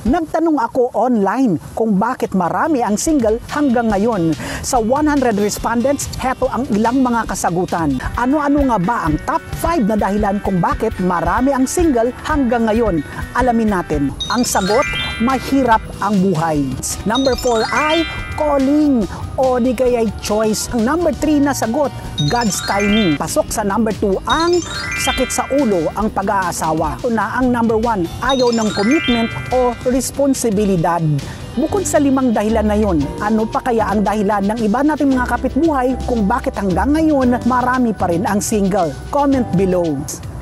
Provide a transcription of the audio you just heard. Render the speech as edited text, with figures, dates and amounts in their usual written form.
Nagtanong ako online kung bakit marami ang single hanggang ngayon. Sa 100 respondents, heto ang ilang mga kasagutan. Ano-ano nga ba ang top 5 na dahilan kung bakit marami ang single hanggang ngayon? Alamin natin. Ang sagot, mahirap ang buhay. Number 4 ay calling o di kaya'y choice. Ang number 3 na sagot, God's timing. Pasok sa number 2 ang sakit sa ulo, ang pag-aasawa. Ito na ang number 1, ayaw ng commitment o responsibilidad. Bukod sa 5 dahilan na yun, ano pa kaya ang dahilan ng iba nating mga kapitbuhay kung bakit hanggang ngayon marami pa rin ang single? Comment below.